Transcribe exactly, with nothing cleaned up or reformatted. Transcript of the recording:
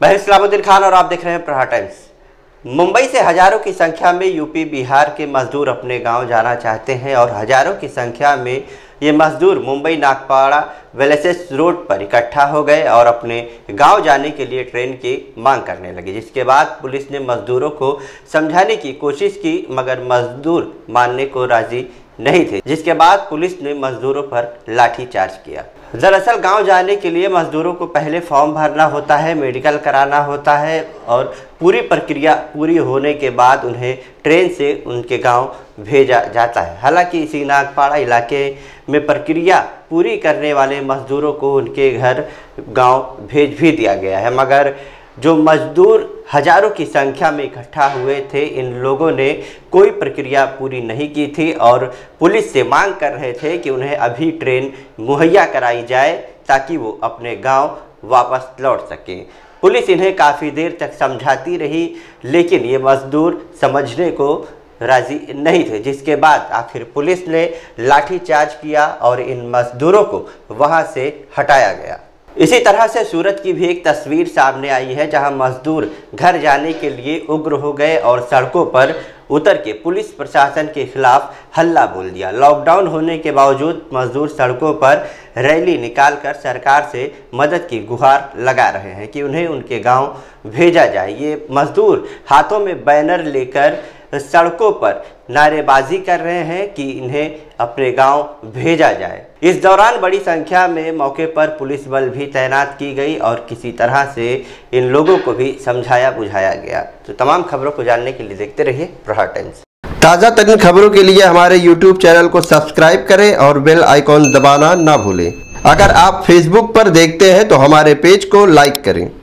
मैं इस्लामुद्दीन खान और आप देख रहे हैं प्रहार टाइम्स। मुंबई से हजारों की संख्या में यूपी बिहार के मजदूर अपने गांव जाना चाहते हैं और हजारों की संख्या में ये मजदूर मुंबई नागपाड़ा वेलेसेस रोड पर इकट्ठा हो गए और अपने गांव जाने के लिए ट्रेन की मांग करने लगे, जिसके बाद पुलिस ने मजदूरों को समझाने की कोशिश की मगर मजदूर मानने को राजी नहीं थे, जिसके बाद पुलिस ने मजदूरों पर लाठीचार्ज किया। दरअसल गांव जाने के लिए मजदूरों को पहले फॉर्म भरना होता है, मेडिकल कराना होता है और पूरी प्रक्रिया पूरी होने के बाद उन्हें ट्रेन से उनके गांव भेजा जाता है। हालांकि इसी नागपाड़ा इलाके में प्रक्रिया पूरी करने वाले मजदूरों को उनके घर गांव भेज भी दिया गया है, मगर जो मजदूर हजारों की संख्या में इकट्ठा हुए थे, इन लोगों ने कोई प्रक्रिया पूरी नहीं की थी और पुलिस से मांग कर रहे थे कि उन्हें अभी ट्रेन मुहैया कराई जाए ताकि वो अपने गांव वापस लौट सकें। पुलिस इन्हें काफ़ी देर तक समझाती रही लेकिन ये मजदूर समझने को राजी नहीं थे, जिसके बाद आखिर पुलिस ने लाठीचार्ज किया और इन मजदूरों को वहां से हटाया गया। इसी तरह से सूरत की भी एक तस्वीर सामने आई है जहां मजदूर घर जाने के लिए उग्र हो गए और सड़कों पर उतर के पुलिस प्रशासन के खिलाफ हल्ला बोल दिया। लॉकडाउन होने के बावजूद मजदूर सड़कों पर रैली निकालकर सरकार से मदद की गुहार लगा रहे हैं कि उन्हें उनके गांव भेजा जाए। ये मजदूर हाथों में बैनर लेकर सड़कों पर नारेबाजी कर रहे हैं कि इन्हें अपने गांव भेजा जाए। इस दौरान बड़ी संख्या में मौके पर पुलिस बल भी तैनात की गई और किसी तरह से इन लोगों को भी समझाया बुझाया गया। तो तमाम खबरों को जानने के लिए देखते रहिए प्रहार टाइम्स। ताज़ा तरीन खबरों के लिए हमारे यूट्यूब चैनल को सब्सक्राइब करें और बेल आइकॉन दबाना ना भूलें। अगर आप फेसबुक पर देखते हैं तो हमारे पेज को लाइक करें।